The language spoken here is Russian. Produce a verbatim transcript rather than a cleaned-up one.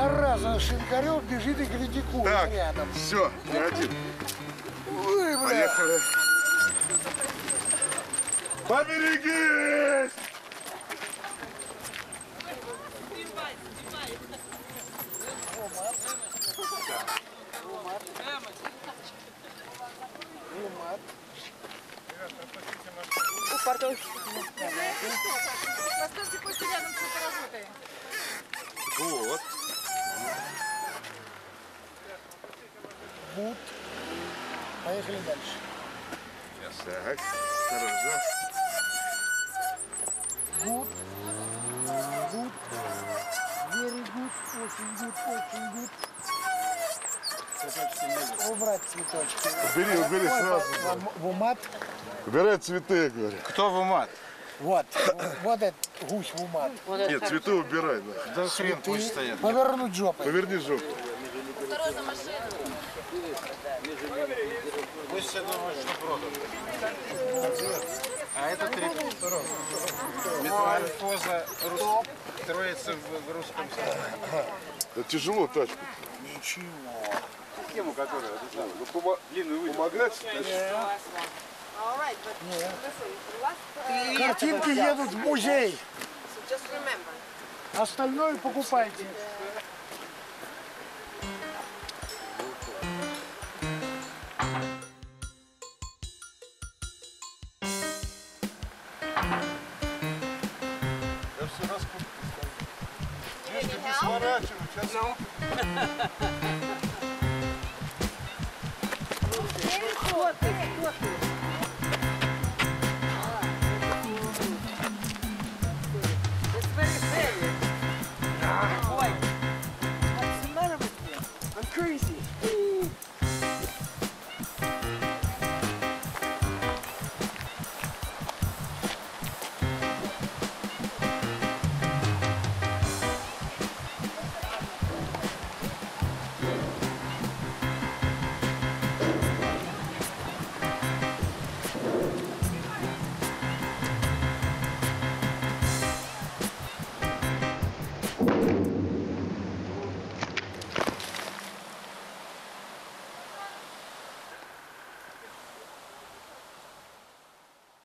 зараза, Шинкарев бежит и критикует Так, рядом. все, не один. Ой, бля. Поехали. Поберегись! Поставьте после рядом с фотоработой. Вот. Вот. Поехали дальше. Так, осторожно. Гуд. Гуд. Very good. Очень гуд, очень гуд. Убрать цветочки. Убери, убери сразу. В умат. Убирай цветы, я говорю. Кто в умат? Вот. Вот этот гусь в умат. Нет, цветы убирай. Да, Да хрен пусть стоят. Повернуть жопой. Поверни жопу. Осторожно, машина. Пусть все думают, что продано. А это три. Метаморфоза рус... строится в русском сознании. Да тяжело тачку. Ничего. Схему которая, ну, помо... длинную помогать. Картинки едут в музей. Остальное покупайте. Я все распутал. Если не сворачиваю, сейчас... Фотки, фотки.